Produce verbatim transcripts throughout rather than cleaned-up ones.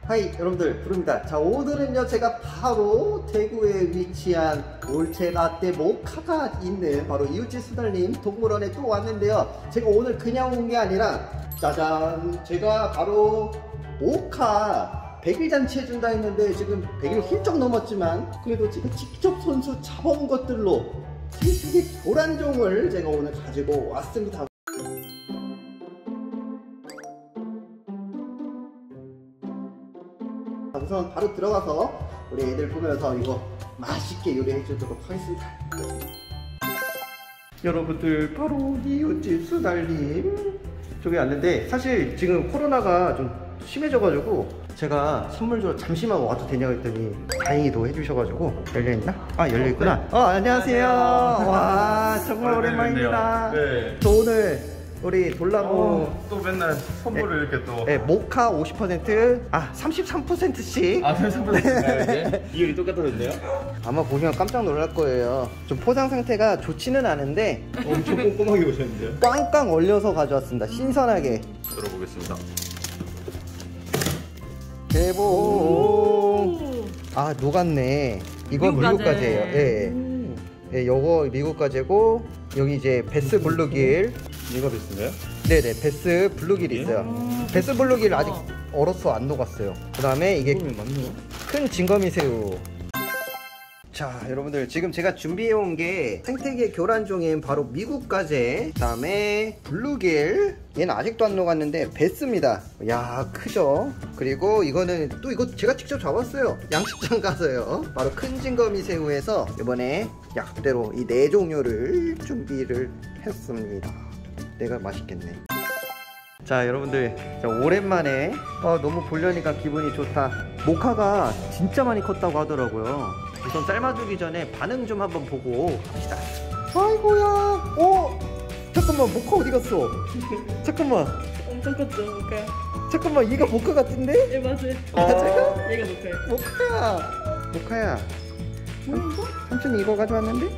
하이 여러분들 부릅니다. 자 오늘은요 제가 바로 대구에 위치한 올체 라떼 모카가 있는 바로 이웃집 수달님 동물원에 또 왔는데요. 제가 오늘 그냥 온 게 아니라 짜잔, 제가 바로 모카 백 일 잔치 해준다 했는데 지금 백 일 훌쩍 넘었지만 그래도 제가 직접 손수 잡아온 것들로 생태계 교란종을 제가 오늘 가지고 왔습니다. 우선 바로 들어가서 우리 애들 보면서 이거 맛있게 요리해 주도록 하겠습니다. 여러분들 바로 이웃집 수달님 쪽에 왔는데, 사실 지금 코로나가 좀 심해져가지고 제가 선물 주러 잠시만 와도 되냐고 했더니 다행히도 해주셔가지고. 열려있나? 아 열려있구나. 어 안녕하세요. 와 정말 오랜만입니다. 네. 저 오늘 우리 돌나무 어, 또 맨날 선물을 에, 이렇게 또 네, 모카 오십 퍼센트 아 삼십삼 퍼센트씩 아 삼십삼 퍼센트인가요 이제? 이율이 똑같아졌네요? 아마 보시면 깜짝 놀랄 거예요. 좀 포장 상태가 좋지는 않은데 엄청 꼼꼼하게 오셨는데요? 꽝꽝 얼려서 가져왔습니다. 신선하게 열어보겠습니다. 개봉. 아 녹았네. 이거 미국까지예요. 예. 예, 요거 미국까지고 여기 이제 베스 블루길. 이거 베스인가요? 네네, 베스 블루길 있어요. 음, 베스 블루길 아직 얼어서 안 녹았어요. 그 다음에 이게 큰 징거미 새우. 자 여러분들 지금 제가 준비해온 게 생태계 교란종인 바로 미국가재, 그 다음에 블루길, 얘는 아직도 안 녹았는데 베스입니다. 야 크죠? 그리고 이거는 또 이거 제가 직접 잡았어요. 양식장 가서요. 바로 큰 징거미 새우에서 이번에 약속대로 이 네 종류를 준비를 했습니다. 내가 맛있겠네. 자 여러분들 자, 오랜만에 어, 너무 보려니까 기분이 좋다. 모카가 진짜 많이 컸다고 하더라고요. 우선 삶아주기 전에 반응 좀 한번 보고 갑시다. 아이고야. 어? 잠깐만, 모카 어디 갔어? 잠깐만. 엄청 컸죠, 모카. 잠깐만, 얘가 모카 같은데? 예, 맞아요. 맞아요? 얘가 모카예요. 모카야. 모카야. 삼촌이 이거 가져왔는데?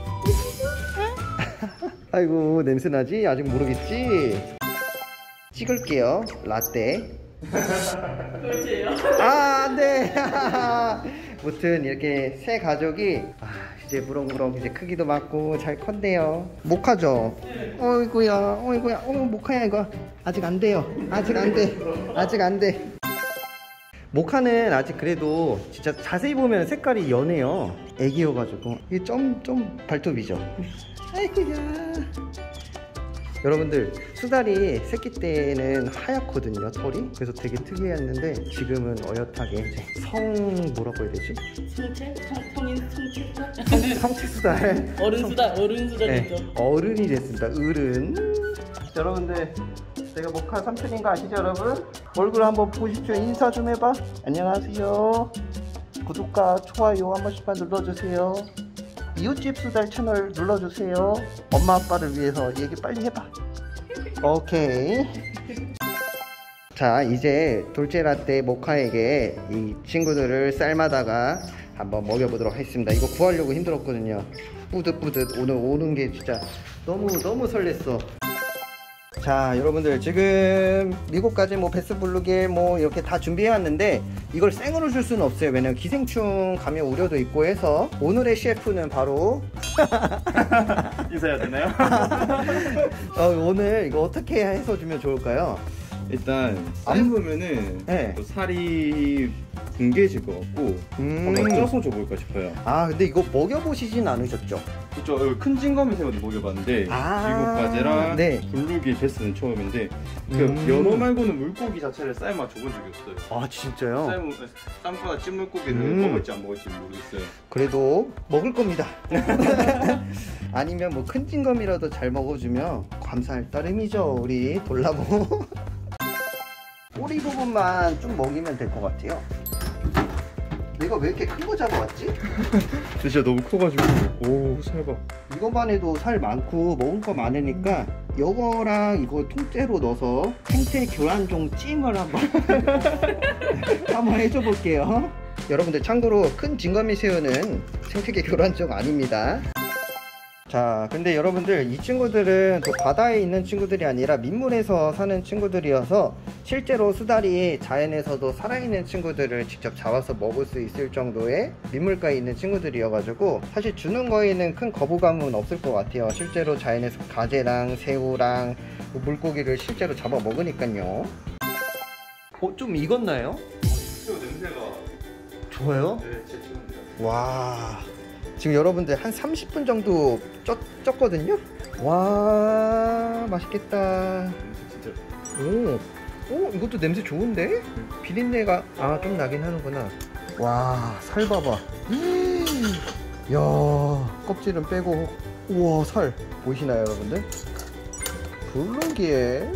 아이고 냄새나지? 아직 모르겠지? 찍을게요. 라떼. 그렇지요. 아 안돼. 무튼 이렇게 새 가족이 아, 이제 무럭무럭 이제 크기도 맞고 잘 컸네요. 모카죠? 네. 어이구야 어이구야 어 모카야 이거 아직 안 돼요. 아직 안 돼. 아직 안 돼. 모카는 아직 그래도 진짜 자세히 보면 색깔이 연해요. 애기여가지고 이게 좀 좀 발톱이죠. 아이고야. 여러분들 수달이 새끼 때는 하얗거든요, 털이. 그래서 되게 특이했는데 지금은 어엿하게 이제 성 뭐라고 해야 되지? 성체? 성, 성인 성체? 성체 수달. 어른 수달, 어른 수달이죠. 네, 어른이 됐습니다. 어른. 여러분들 제가 모카 삼촌인 거 아시죠, 여러분? 얼굴 한번 보십시오. 인사 좀 해봐. 안녕하세요. 구독과 좋아요 한 번씩만 눌러주세요. 이웃집 수달 채널 눌러주세요. 엄마 아빠를 위해서 얘기 빨리 해봐. 오케이. 자 이제 돌체라떼 모카에게 이 친구들을 삶아다가 한번 먹여보도록 하겠습니다. 이거 구하려고 힘들었거든요. 뿌듯뿌듯 오늘 오는 게 진짜 너무 너무 설렜어. 자 여러분들 지금 미국까지 뭐 베스 블루길 뭐 이렇게 다 준비해왔는데 이걸 생으로 줄 수는 없어요. 왜냐면 기생충 감염 우려도 있고 해서 오늘의 셰프는 바로 인사해야 되나요? 어, 오늘 이거 어떻게 해서 주면 좋을까요? 일단 삶으면은 네. 또 살이 뭉개질 것 같고 음. 한번 쪄서 줘볼까 싶어요. 아 근데 이거 먹여보시진 않으셨죠? 그렇죠. 큰 징거미 새우도 먹여봤는데 아 미국가재랑 네. 블루길 베스는 처음인데 그 음. 연어 말고는 물고기 자체를 삶아 줘본 적이 없어요. 아 진짜요? 삶, 삶거나 찐 물고기를 음. 먹을지 안 먹을지 모르겠어요. 그래도 먹을 겁니다. 아니면 뭐 큰 징검이라도 잘 먹어주면 감사할 따름이죠. 우리 돌나무. 꼬리 부분만 좀 먹이면 될 것 같아요. 내가 왜 이렇게 큰 거 잡아왔지? 진짜 너무 커가지고 오 살봐. 이거만 해도 살 많고 먹을 거 많으니까 이거랑 이거 통째로 넣어서 생태 교란종 찜을 한번 한번 해줘 볼게요. 여러분들 참고로 큰 징거미 새우는 생태계 교란종 아닙니다. 자, 근데 여러분들 이 친구들은 또 바다에 있는 친구들이 아니라 민물에서 사는 친구들이어서 실제로 수달이 자연에서도 살아있는 친구들을 직접 잡아서 먹을 수 있을 정도의 민물가에 있는 친구들이어가지고 사실 주는 거에는 큰 거부감은 없을 것 같아요. 실제로 자연에서 가재랑 새우랑 물고기를 실제로 잡아 먹으니까요. 어, 좀 익었나요? 새우 냄새가 좋아요? 네, 진짜 좋은데요. 와, 지금 여러분들 한 삼십 분 정도 쪘, 쪘거든요? 와, 맛있겠다. 진짜 오, 오, 이것도 냄새 좋은데? 비린내가 아 좀 나긴 하는구나. 와, 살 봐봐. 음, 야, 껍질은 빼고. 우와, 살 보이시나요 여러분들? 블루기에.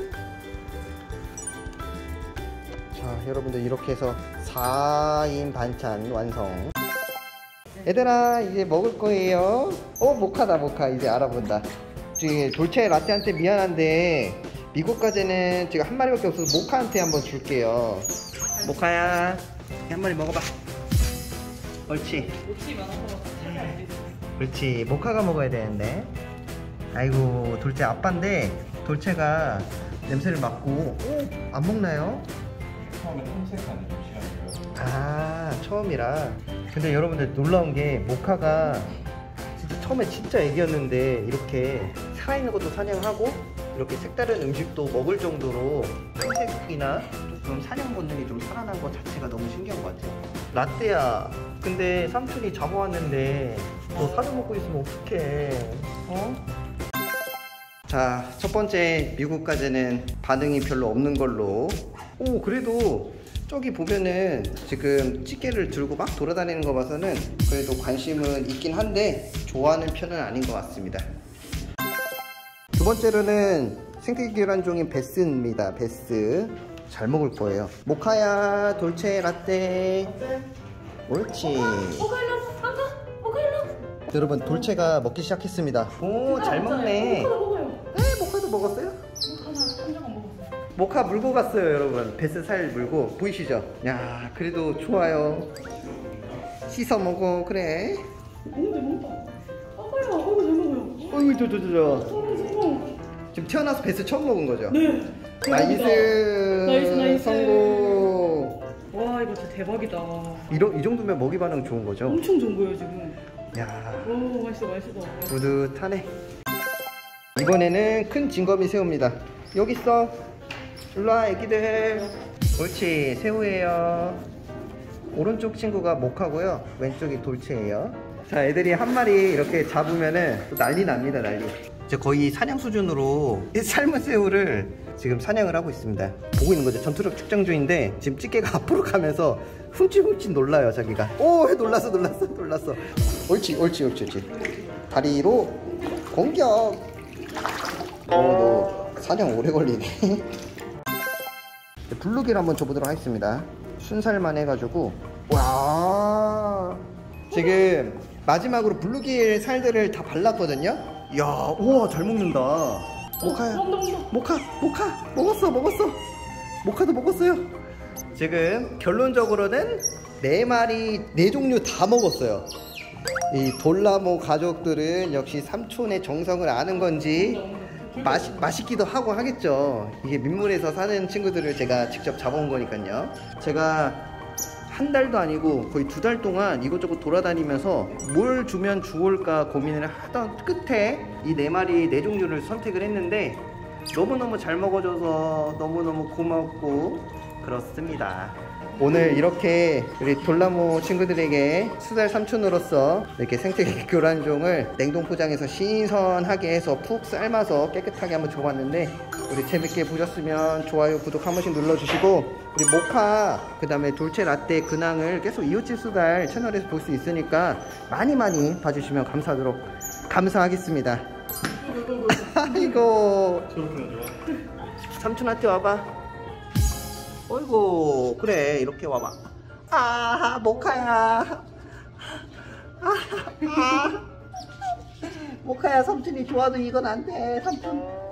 자, 여러분들 이렇게 해서 사 인 반찬 완성. 얘들아, 이제 먹을 거예요. 어, 모카다, 모카. 이제 알아본다. 지금 돌체 라떼한테 미안한데 미국 과제는 지금 한 마리밖에 없어서 모카한테 한번 줄게요. 모카야, 한 마리 먹어봐. 옳지. 욕심이 많아서 살이 안 돼. 그렇지. 모카가 먹어야 되는데. 아이고, 돌체 아빠인데 돌체가 냄새를 맡고. 오, 안 먹나요? 처음에 탐색하는 시간이에요. 아, 처음이라. 근데 여러분들 놀라운 게 모카가 진짜 처음에 진짜 애기였는데 이렇게 살아있는 것도 사냥하고 이렇게 색다른 음식도 먹을 정도로 탐색이나 조금 사냥 본능이 좀 살아난 것 자체가 너무 신기한 것 같아요. 라떼야, 근데 삼촌이 잡아왔는데 너 사료 먹고 있으면 어떡해? 어? 자, 첫 번째 미국 과제는 반응이 별로 없는 걸로. 오, 그래도 저기 보면은 지금 찌개를 들고 막 돌아다니는 거 봐서는 그래도 관심은 있긴 한데 좋아하는 편은 아닌 것 같습니다. 두 번째로는 생태계 교란종인 베스입니다. 베스 잘 먹을 거예요. 모카야, 돌체 라떼. 옳지. 모카일로 안 가. 모카일로. 여러분, 돌체가 먹기 시작했습니다. 오, 잘 먹네. 모카도 먹어요. 에, 모카도 먹었어요? 모카 한 조각 먹었어요. 모카 물고 갔어요 여러분. 베스 살 물고. 보이시죠? 야, 그래도 좋아요. 씻어 먹어. 그래. 먹는데 먹다. 아빠야, 아빠가 잘 먹어요. 어이구, 저저저. 성공 성공. 지금 태어나서 베스 처음 먹은 거죠? 네. 나이스. 나이스, 나이스. 성공. 와, 이거 진짜 대박이다. 이러, 이 정도면 먹이 반응 좋은 거죠? 엄청 좋은 거예요 지금. 야, 오, 맛있어 맛있어. 뿌듯하네. 이번에는 큰 징거미 새우입니다. 여기 있어. 일로와 애기들. 옳지. 새우예요. 오른쪽 친구가 모카고요, 왼쪽이 돌체예요. 자, 애들이 한 마리 이렇게 잡으면은 또 난리 납니다. 난리. 이제 거의 사냥 수준으로 이 삶은 새우를 지금 사냥을 하고 있습니다. 보고 있는 거죠. 전투력 측정 중인데 지금 찌개가 앞으로 가면서 훔칫훔칫 놀라요 자기가. 오, 놀랐어 놀랐어 놀랐어. 옳지 옳지 옳지 옳지. 다리로 공격. 어, 너 사냥 오래 걸리네. 블루기를 한번 줘보도록 하겠습니다. 순살만 해가지고. 와, 지금 마지막으로 블루길 살들을 다 발랐거든요. 이야, 우와, 잘 먹는다. 모카야, 모카, 모카, 먹었어, 먹었어. 모카도 먹었어요. 지금 결론적으로는 네 마리, 네 종류 다 먹었어요. 이 돌나무 가족들은 역시 삼촌의 정성을 아는 건지 맛, 맛있기도 하고 하겠죠. 이게 민물에서 사는 친구들을 제가 직접 잡아온 거니까요. 제가 한 달도 아니고 거의 두 달 동안 이것저것 돌아다니면서 뭘 주면 좋을까 고민을 하던 끝에 이 네 마리 네 종류를 선택을 했는데 너무너무 잘 먹어줘서 너무너무 고맙고 그렇습니다. 오늘 이렇게 우리 돌나무 친구들에게 수달 삼촌으로서 이렇게 생태계 교란종을 냉동 포장해서 신선하게 해서 푹 삶아서 깨끗하게 한번 줘봤는데, 우리 재밌게 보셨으면 좋아요, 구독 한 번씩 눌러주시고, 우리 모카 그 다음에 돌체 라떼 근황을 계속 이웃집 수달 채널에서 볼 수 있으니까 많이 많이 봐주시면 감사하도록 감사하겠습니다. 아이고, 삼촌한테 와봐. 어이구, 그래, 이렇게 와봐. 아, 모카야. 아, 아. 모카야, 삼촌이 좋아도 이건 안 돼. 삼촌